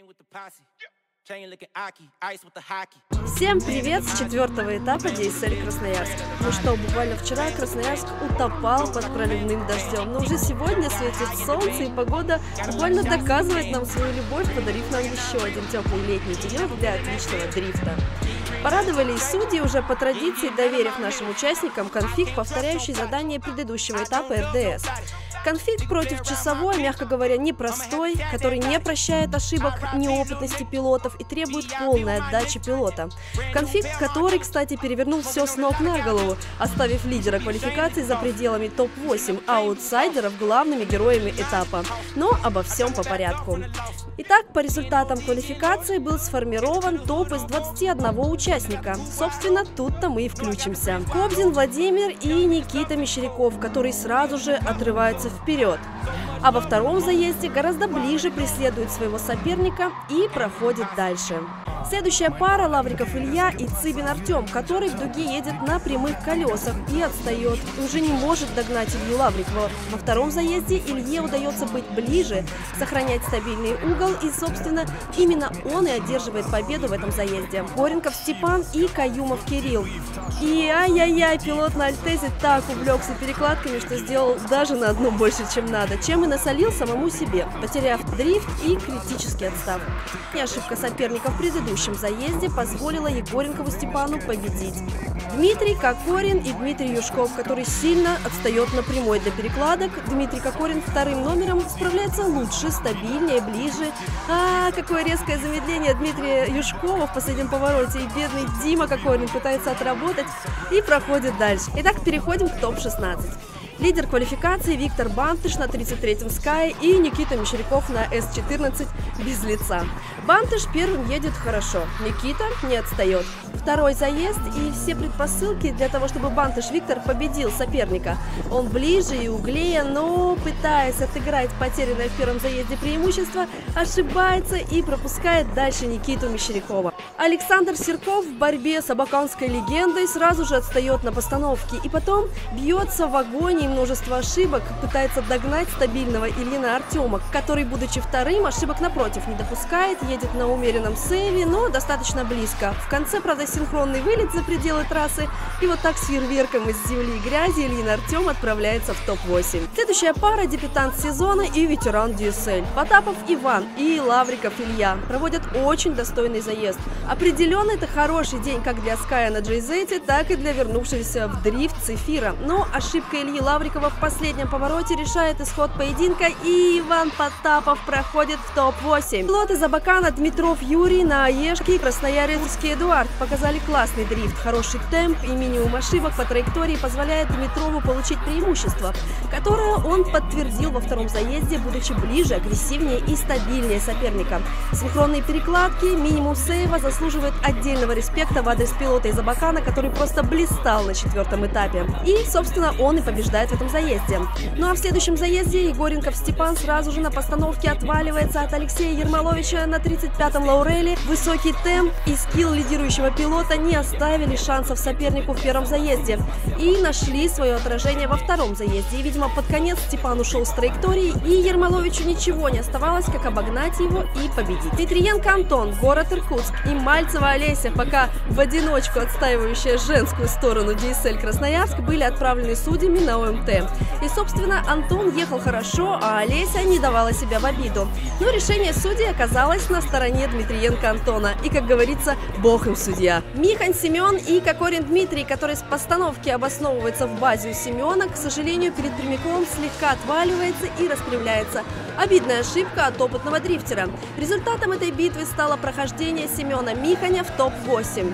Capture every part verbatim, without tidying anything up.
Всем привет с четвертого этапа ди эс эль Красноярск. Ну что, буквально вчера Красноярск утопал под проливным дождем, но уже сегодня светит солнце, и погода буквально доказывает нам свою любовь, подарив нам еще один теплый летний денек для отличного дрифта. Порадовали и судьи, уже по традиции доверив нашим участникам конфиг, повторяющий задание предыдущего этапа эр дэ эс. Конфиг против часовой, мягко говоря, непростой, который не прощает ошибок неопытности пилотов и требует полной отдачи пилота. Конфиг, который, кстати, перевернул все с ног на голову, оставив лидера квалификации за пределами топ восемь, а аутсайдеров главными героями этапа. Но обо всем по порядку. Итак, по результатам квалификации был сформирован топ из двадцати одного участника. Собственно, тут-то мы и включимся. Кобзин Владимир и Никита Мещеряков, который сразу же отрывается вперед. А во втором заезде гораздо ближе преследует своего соперника и проходит дальше. Следующая пара — Лавриков Илья и Цыбин Артем, который в дуге едет на прямых колесах и отстает. Уже не может догнать Илью Лаврикова. Во втором заезде Илье удается быть ближе, сохранять стабильный угол, и, собственно, именно он и одерживает победу в этом заезде. Горенков Степан и Каюмов Кирилл. И ай-яй-яй, пилот на Альтезе так увлекся перекладками, что сделал даже на одну больше, чем надо, чем и насолил самому себе, потеряв дрифт и критически отстав. И ошибка соперника в предыдущем заезде позволила Егоренкову Степану победить. Дмитрий Кокорин и Дмитрий Юшков, который сильно отстает на прямой для перекладок. Дмитрий Кокорин вторым номером справляется лучше, стабильнее, ближе. А, какое резкое замедление Дмитрия Юшкова в последнем повороте. И бедный Дима Кокорин пытается отработать и проходит дальше. Итак, переходим к топ шестнадцать. Лидер квалификации Виктор Бантыш на тридцать третьем Sky и Никита Мещеряков на эс четырнадцать без лица. Бантыш первым едет хорошо, Никита не отстает. Второй заезд и все предпосылки для того, чтобы Бантыш Виктор победил соперника. Он ближе и углее, но, пытаясь отыграть потерянное в первом заезде преимущество, ошибается и пропускает дальше Никиту Мещерякова. Александр Серков в борьбе с абаканской легендой сразу же отстает на постановке и потом бьется в агонии множество ошибок, пытается догнать стабильного Ильина Артема, который, будучи вторым, ошибок напротив не допускает, едет на умеренном сейве, но достаточно близко. В конце, правда, синхронный вылет за пределы трассы, и вот так с фейерверком из земли и грязи Ильин Артем отправляется в топ восемь. Следующая пара — дебютант сезона и ветеран ди эс эль. Потапов Иван и Лавриков Илья проводят очень достойный заезд. Определенно, это хороший день как для Ская на джей зет, так и для вернувшегося в дрифт Цефира. Но ошибка Ильи Лаврикова в последнем повороте решает исход поединка, и Иван Потапов проходит в топ восемь. Пилот из Абакана Дмитров Юрий на Аешке и Красноярский Эдуард показали классный дрифт, хороший темп и минимум ошибок по траектории позволяет Дмитрову получить преимущество, которое он подтвердил во втором заезде, будучи ближе, агрессивнее и стабильнее соперника. Синхронные перекладки, минимум сейва заслуживает отдельного респекта в адрес пилота из Абакана, который просто блистал на четвертом этапе. И, собственно, он и побеждает в этом заезде. Ну а в следующем заезде Егоренков Степан сразу же на постановке отваливается от Алексея Ермоловича на тридцать пятом Лауреле. Высокий темп и скилл лидирующего пилота не оставили шансов сопернику в первом заезде и нашли свое отражение во втором заезде. И, видимо, под конец Степан ушел с траектории, и Ермоловичу ничего не оставалось, как обогнать его и победить. Дмитриенко Антон, город Иркутск, и Мальцева Олеся, пока в одиночку отстаивающая женскую сторону ди эс эль Красноярск, были отправлены судьями на о эм тэ. И, собственно, Антон ехал хорошо, а Олеся не давала себя в обиду. Но решение судей оказалось на стороне Дмитриенко Антона. И, как говорится, бог им судья. Михань Семен и Кокорин Дмитрий, который с постановки обосновывается в базе у Семена, к сожалению, перед прямиком слегка отваливается и распрямляется. Обидная ошибка от опытного дрифтера. Результатом этой битвы стало прохождение Семена Миханя в топ восемь.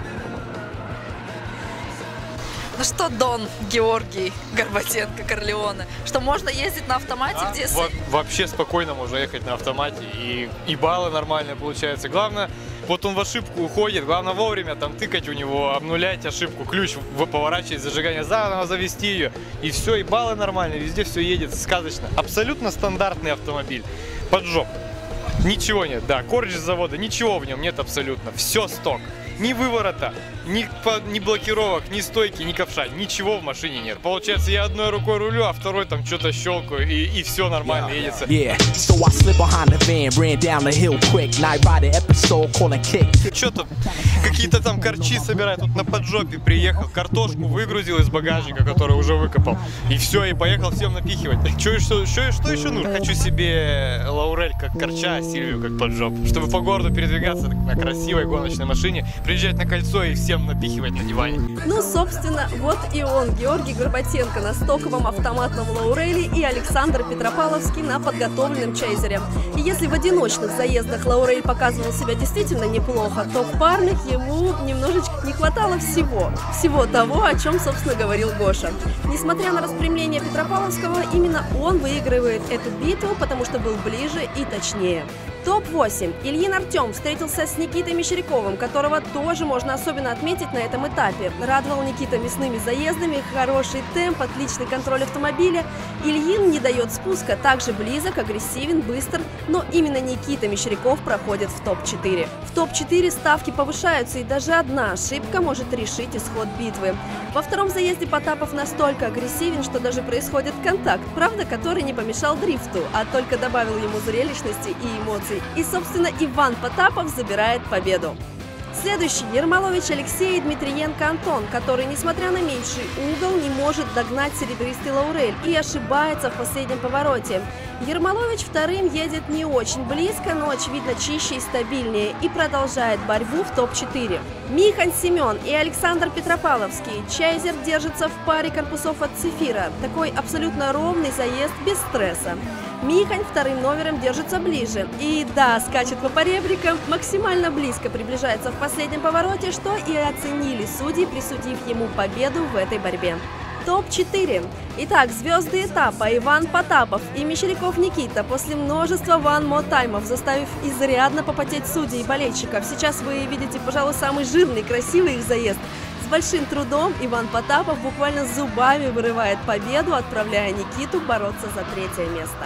Ну что, Дон Георгий Горбатенко Корлеоне, что можно ездить на автомате а, в ди эс эль? Во вообще спокойно можно ехать на автомате, и, и баллы нормальные получаются. Главное, вот он в ошибку уходит, главное вовремя там тыкать у него, обнулять ошибку, ключ поворачивать, зажигание заново, завести ее, и все, и баллы нормальные, везде все едет сказочно. Абсолютно стандартный автомобиль, поджог. Ничего нет, да, корч с завода, ничего в нем нет абсолютно, все сток. Ни выворота, ни, ни блокировок, ни стойки, ни ковша, ничего в машине нет. Получается, я одной рукой рулю, а второй там что-то щелкаю, и, и все нормально yeah, едется. Yeah. So I slid behind the van, ran down the hill quick. Night rider episode, calling kick. Что-то какие-то там корчи собирают. Тут на поджопе приехал, картошку выгрузил из багажника, который уже выкопал. И все, и поехал всем напихивать. Что, что, что, что еще нужно? Хочу себе Лаурель как корча, а Сильвию как поджоп. Чтобы по городу передвигаться на красивой гоночной машине, приезжать на кольцо и всем напихивать на диване. Ну, собственно, вот и он, Георгий Горбатенко на стоковом автоматном Лауреле и Александр Петропавловский на подготовленном Чейзере. И если в одиночных заездах Лаурель показывал себя действительно неплохо, то в парных ему немножечко не хватало всего. Всего того, о чем, собственно, говорил Гоша. Несмотря на распрямление Петропавловского, именно он выигрывает эту битву, потому что был ближе и точнее. топ восемь. Ильин Артем встретился с Никитой Мещеряковым, которого тоже можно особенно отметить на этом этапе. Радовал Никита мясными заездами, хороший темп, отличный контроль автомобиля. Ильин не дает спуска, также близок, агрессивен, быстр, но именно Никита Мещеряков проходит в топ четыре. В топ четыре ставки повышаются, и даже одна ошибка может решить исход битвы. Во втором заезде Потапов настолько агрессивен, что даже происходит контакт, правда, который не помешал дрифту, а только добавил ему зрелищности и эмоций. И, собственно, Иван Потапов забирает победу. Следующий – Ермолович Алексей и Дмитриенко Антон, который, несмотря на меньший угол, не может догнать серебристый Лаурель и ошибается в последнем повороте. Ермолович вторым едет не очень близко, но, очевидно, чище и стабильнее, и продолжает борьбу в топ четыре. Михан Семен и Александр Петропавловский. Чайзер держится в паре корпусов от Цефира. Такой абсолютно ровный заезд без стресса. Михань вторым номером держится ближе. И да, скачет по поребрикам, максимально близко приближается в последнем повороте, что и оценили судьи, присудив ему победу в этой борьбе. топ четыре. Итак, звезды этапа Иван Потапов и Мещеряков Никита после множества ван-мо-таймов, заставив изрядно попотеть судей и болельщиков. Сейчас вы видите, пожалуй, самый жирный, красивый их заезд. С большим трудом Иван Потапов буквально зубами вырывает победу, отправляя Никиту бороться за третье место.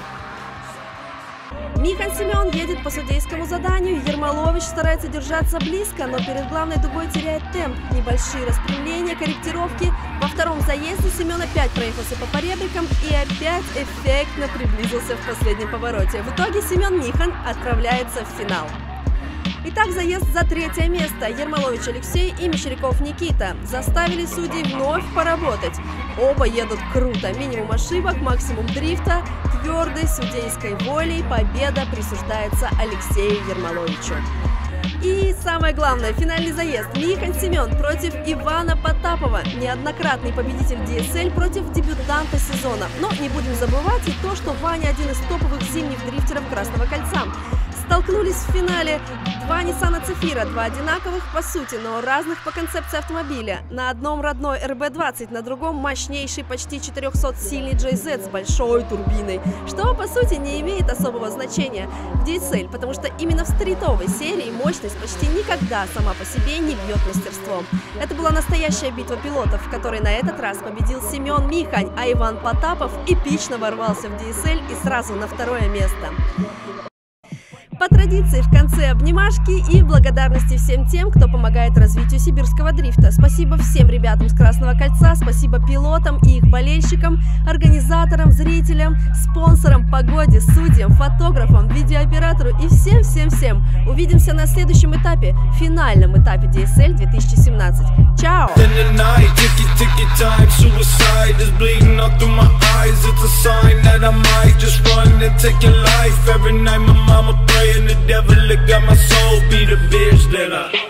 Михан Семен едет по судейскому заданию, Ермолович старается держаться близко, но перед главной дугой теряет темп. Небольшие распрямления, корректировки. Во втором заезде Семен опять проехался по поребрикам и опять эффектно приблизился в последнем повороте. В итоге Семен Михан отправляется в финал. Итак, заезд за третье место. Ермолович Алексей и Мещеряков Никита заставили судей вновь поработать. Оба едут круто. Минимум ошибок, максимум дрифта. Твердой судейской волей победа присуждается Алексею Ермоловичу. И самое главное, финальный заезд. Михан Семен против Ивана Потапова. Неоднократный победитель ди эс эль против дебютанта сезона. Но не будем забывать и то, что Ваня один из топовых зимних дрифтеров Красного кольца. Столкнулись в финале два Ниссана Цефира, два одинаковых по сути, но разных по концепции автомобиля. На одном родной эр бэ двадцать, на другом мощнейший, почти четырехсотсильный джей зет с большой турбиной, что по сути не имеет особого значения в ди эс эль, потому что именно в стритовой серии мощность почти никогда сама по себе не бьет мастерством. Это была настоящая битва пилотов, в которой на этот раз победил Семен Михань, а Иван Потапов эпично ворвался в ди эс эль и сразу на второе место. По традиции в конце обнимашки и благодарности всем тем, кто помогает развитию сибирского дрифта. Спасибо всем ребятам с Красного кольца, спасибо пилотам и их болельщикам, организаторам, зрителям, спонсорам, погоде, судьям, фотографам, видеооператору и всем-всем-всем. Увидимся на следующем этапе, финальном этапе ди эс эль две тысячи семнадцать. Чао! And the devil that got my soul be the bitch that I